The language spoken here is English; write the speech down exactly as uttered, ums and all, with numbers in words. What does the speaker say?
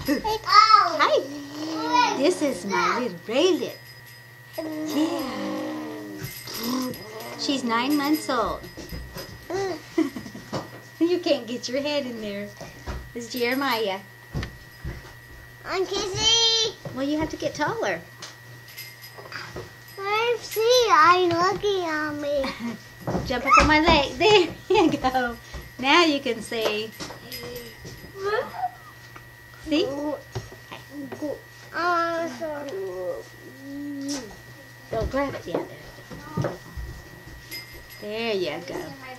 Hi. This is my little Raylan. Yeah. She's nine months old. You can't get your head in there. This is Jeremiah. I'm Kissy. Well, you have to get taller. I see. I'm looking at me. Jump up on my leg. There you go. Now you can see. See? Don't grab it. Yeah, there. There you go.